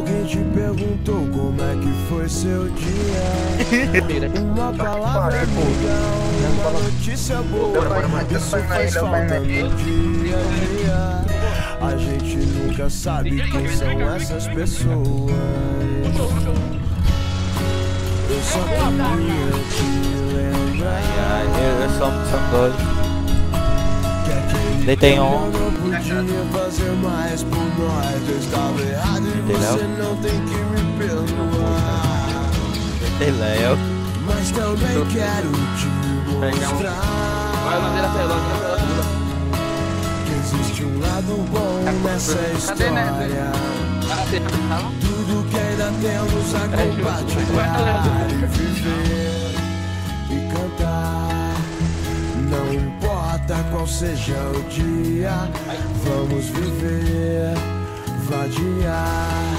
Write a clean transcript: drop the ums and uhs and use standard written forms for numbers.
Alguém te perguntou como é que foi seu dia? Uma palavra legal, uma notícia boa, isso faz falta no dia a dia. A gente nunca sabe quem são essas pessoas. Eu só queria te lembrar. Eu sou muito doido. Deitei um. Não podia fazer mais por nós. Eu estava errado e você não tem que me perdoar. Deitei Léo. Mas também quero te mostrar. Vai, ladeira até lá. Que existe um lado bom nessa história. Tudo que ainda temos a compartilhar e viver e cantar. Não importa qual seja o dia, vamos viver, vadiar.